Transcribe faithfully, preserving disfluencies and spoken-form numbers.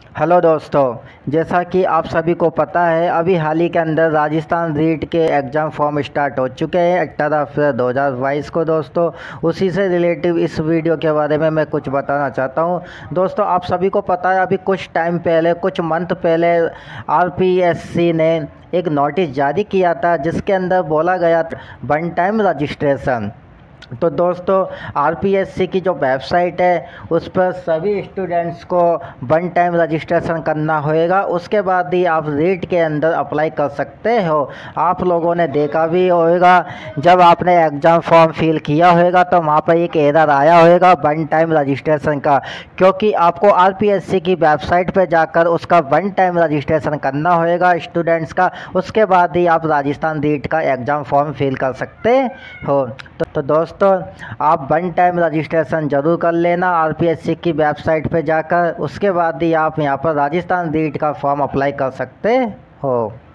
Hello दोस्तों, जैसा कि आप सभी को पता है अभी हाल ही के अंदर राजस्थान रीट के एग्ज़ाम फॉर्म स्टार्ट हो चुके हैं अठारह अप्रैल दो हज़ार बाईस को। दोस्तों उसी से रिलेटिव इस वीडियो के बारे में मैं कुछ बताना चाहता हूं। दोस्तों आप सभी को पता है अभी कुछ टाइम पहले कुछ मंथ पहले आरपीएससी ने एक नोटिस जारी किया था जिसके अंदर बोला गया वन टाइम रजिस्ट्रेशन। तो दोस्तों आरपीएससी की जो वेबसाइट है उस पर सभी स्टूडेंट्स को वन टाइम रजिस्ट्रेशन करना होएगा, उसके बाद ही आप रीट के अंदर अप्लाई कर सकते हो। आप लोगों ने देखा भी होगा जब आपने एग्ज़ाम फॉर्म फिल किया होगा तो वहाँ पर एक एरर आया होगा वन टाइम रजिस्ट्रेशन का, क्योंकि आपको आरपीएससी की वेबसाइट पर जाकर उसका वन टाइम रजिस्ट्रेशन करना होएगा स्टूडेंट्स का। उसके बाद ही आप राजस्थान रीट का एग्ज़ाम फॉर्म फिल कर सकते हो। तो, तो दोस्तों दोस्तों आप वन टाइम रजिस्ट्रेशन ज़रूर कर लेना आरपीएससी की वेबसाइट पे जाकर, उसके बाद ही आप यहां पर राजस्थान रीट का फॉर्म अप्लाई कर सकते हो।